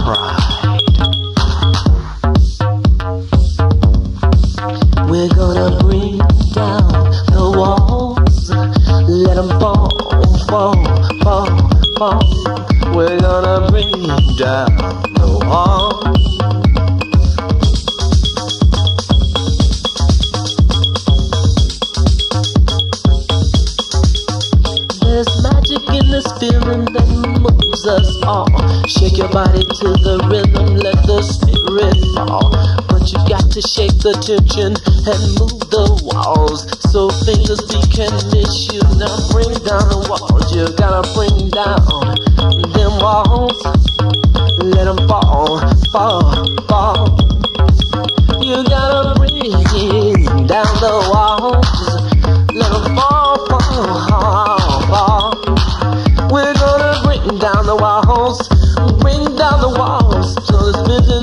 pride. We're gonna bring down the walls, let them fall, fall, fall, fall. We're gonna bring down the walls. There's magic in this feeling that moves us all. Shake your body to the rhythm, let the spirit fall. But you got to shake the tension and move the walls, so fingers can miss you. Now bring down the walls, you gotta bring down them walls. Let them fall, fall, fall. You gotta bring down the walls. Let them fall, fall, fall. We're gonna bring down the walls, bring down the walls. So it's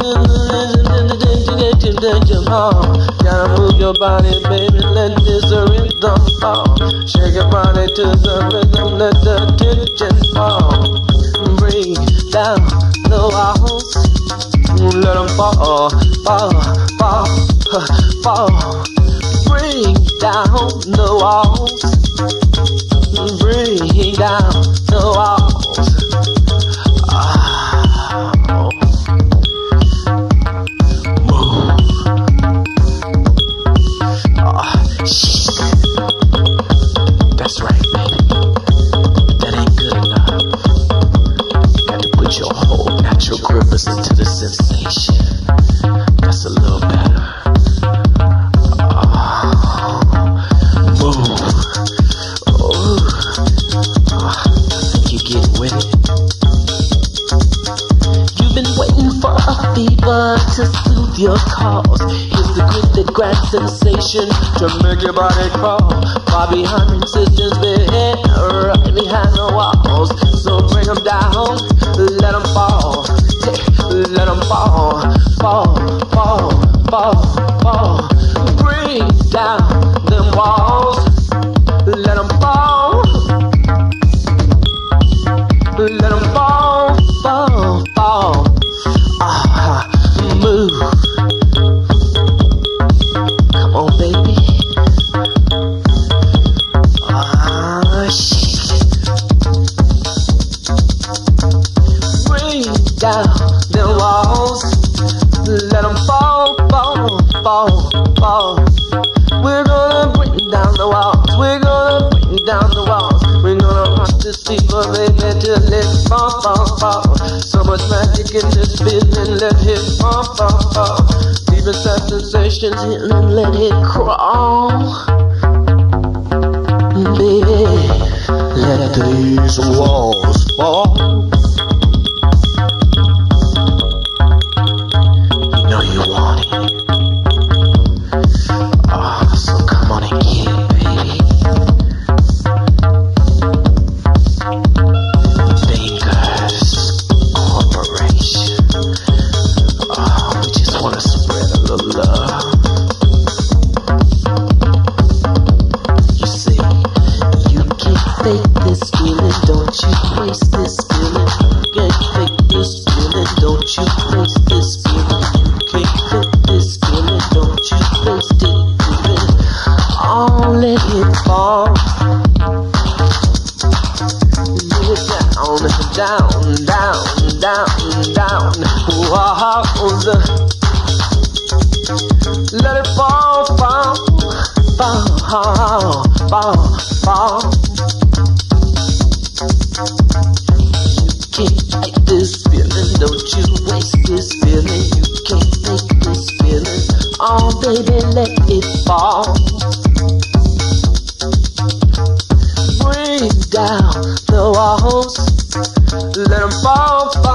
gotta move your body, baby, let this rhythm fall. Shake your body to the rhythm, let the tension fall. Bring down the walls, let them fall, fall, fall, fall. Bring down the walls, bring down the walls. Move. Shit. That's right, baby. That ain't good enough. Got to put your whole natural grippers into the sensation. That's a little better. To soothe your cause, here's the grip that grabs sensation to make your body crawl. Far behind resistance, behind, right behind the walls. So bring them down, let them fall, let them fall, fall, fall, fall, fall. Bring down them walls, let them fall, let them fall, fall, fall. Move. Come on, baby. Shit. Bring down the walls. Let them fall, fall, fall, fall. We're gonna bring down the walls. We're gonna bring down the walls. We're gonna rock this people, baby, till it fall, fall, fall. So much magic in this feeling, let it fall, fall, fall. Deep inside sensations, healing, let it crawl. Baby, let these walls fall. You know you want it. So come on and get it, baby. Down, down, down, down, walls. Let it fall, fall, fall, fall, fall. You can't fight this feeling, don't you waste this feeling. You can't make this feeling. Oh, baby, let it fall. Bring down the walls. Let them fall, fall.